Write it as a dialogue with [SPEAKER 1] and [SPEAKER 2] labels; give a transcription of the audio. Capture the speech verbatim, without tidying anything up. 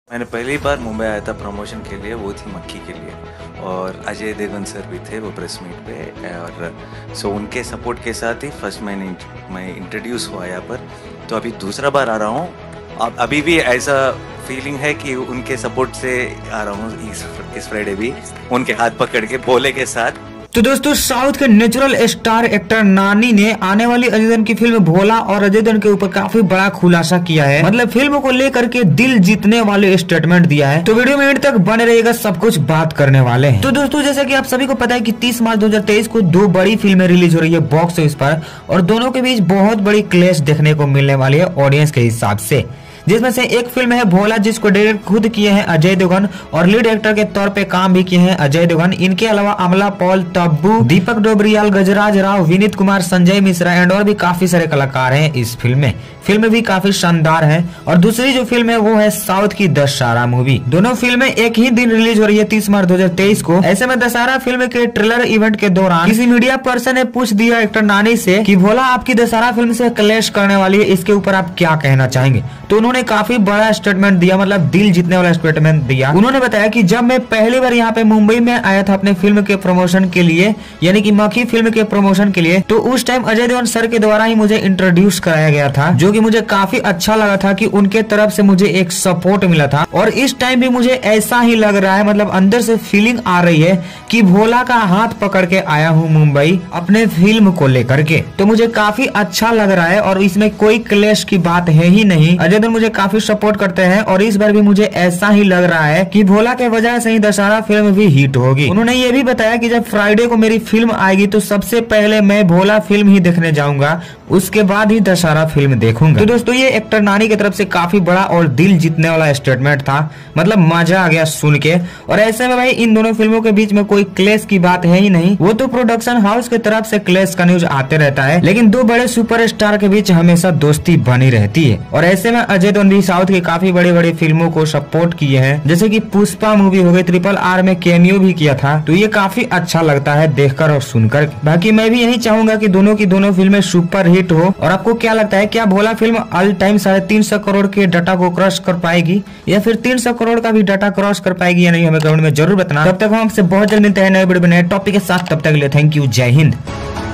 [SPEAKER 1] मैंने पहली बार मुंबई आया था प्रमोशन के लिए, वो थी मक्खी के लिए, और अजय देवगन सर भी थे वो प्रेस मीट पे। और सो उनके सपोर्ट के साथ ही फर्स्ट मैंने मैं इंट्रोड्यूस हुआ यहाँ पर। तो अभी दूसरा बार आ रहा हूँ। अब अभी भी ऐसा फीलिंग है कि उनके सपोर्ट से आ रहा हूँ इस इस फ्राइडे भी, उनके हाथ पकड़ के भोले के साथ।
[SPEAKER 2] तो दोस्तों, साउथ के नेचुरल स्टार एक्टर नानी ने आने वाली अजय देवगन की फिल्म भोला और अजय देवगन के ऊपर काफी बड़ा खुलासा किया है। मतलब फिल्म को लेकर के दिल जीतने वाले स्टेटमेंट दिया है। तो वीडियो में एंड तक बने रहिएगा, सब कुछ बात करने वाले हैं। तो दोस्तों, जैसा कि आप सभी को पता है कि तीस मार्च दो हज़ार तेईस को दो बड़ी फिल्में रिलीज हो रही है बॉक्स ऑफिस पर, और दोनों के बीच बहुत बड़ी क्लैश देखने को मिलने वाली है ऑडियंस के हिसाब से। जिसमें से एक फिल्म है भोला, जिसको डायरेक्ट खुद किए हैं अजय देवगन, और लीड एक्टर के तौर पे काम भी किए हैं अजय देवगन। इनके अलावा अमला पॉल, तब्बू, दीपक डोबरियाल, गजराज राव, विनीत कुमार, संजय मिश्रा एंड और भी काफी सारे कलाकार हैं इस फिल्म में। फिल्म भी काफी शानदार है। और दूसरी जो फिल्म है वो है साउथ की दशहरा मूवी। दोनों फिल्में एक ही दिन रिलीज हो रही है तीस मार्च दो हज़ार तेईस को। ऐसे में दशहरा फिल्म के ट्रेलर इवेंट के दौरान किसी मीडिया पर्सन ने पूछ दिया एक्टर नानी से कि भोला आपकी दशहरा फिल्म से क्लैश करने वाली है, इसके ऊपर आप क्या कहना चाहेंगे। तो उन्होंने काफी बड़ा स्टेटमेंट दिया, मतलब दिल जीतने वाला स्टेटमेंट दिया। उन्होंने बताया कि जब मैं पहली बार यहाँ पे मुंबई में आया था अपने फिल्म के प्रमोशन के लिए, यानी कि मक्खी फिल्म के प्रमोशन के लिए, तो उस टाइम अजय देवगन सर के द्वारा ही मुझे इंट्रोड्यूस कराया गया था, जो कि मुझे काफी अच्छा लगा था कि उनके तरफ से मुझे एक सपोर्ट मिला था। और इस टाइम भी मुझे ऐसा ही लग रहा है, मतलब अंदर से फीलिंग आ रही है कि भोला का हाथ पकड़ के आया हूँ मुंबई अपने फिल्म को लेकर के। तो मुझे काफी अच्छा लग रहा है और इसमें कोई क्लेश की बात है ही नहीं। अजय देवगन मुझे काफी सपोर्ट करते हैं और इस बार भी मुझे ऐसा ही लग रहा है कि भोला के वजह से ही दशहरा फिल्म भी हिट होगी। उन्होंने ये भी बताया कि जब फ्राइडे को मेरी फिल्म आएगी तो सबसे पहले मैं भोला फिल्म ही देखने जाऊंगा, उसके बाद ही दशहरा फिल्म देखूंगा। तो दोस्तों, ये एक्टर नानी की तरफ से काफी बड़ा और दिल जीतने वाला स्टेटमेंट था, मतलब मजा आ गया सुन के। और ऐसे में भाई इन दोनों फिल्मों के बीच में कोई क्लेश की बात है ही नहीं। वो तो प्रोडक्शन हाउस की तरफ से क्लेश का न्यूज आते रहता है, लेकिन दो बड़े सुपरस्टार के बीच हमेशा दोस्ती बनी रहती है। और ऐसे में अजय देवगन भी साउथ की काफी बड़ी बड़ी फिल्मों को सपोर्ट किए हैं, जैसे कि पुष्पा मूवी हो गई, ट्रिपल आर में कैमियो भी किया था। तो ये काफी अच्छा लगता है देखकर और सुनकर। बाकी मैं भी यही चाहूंगा कि दोनों की दोनों फिल्में सुपर हिट हो। और आपको क्या लगता है, क्या भोला फिल्म ऑल टाइम साढ़े तीन सौ करोड़ के डाटा को क्रॉस कर पाएगी, या फिर तीन सौ करोड़ का भी डाटा क्रॉस कर पाएगी या नहीं, हमें कमेंट में जरूर बताना। तब तक हम आपसे बहुत जल्द मिलते हैं नए वीडियो में नए टॉपिक के साथ। तब तक के लिए थैंक यू, जय हिंद।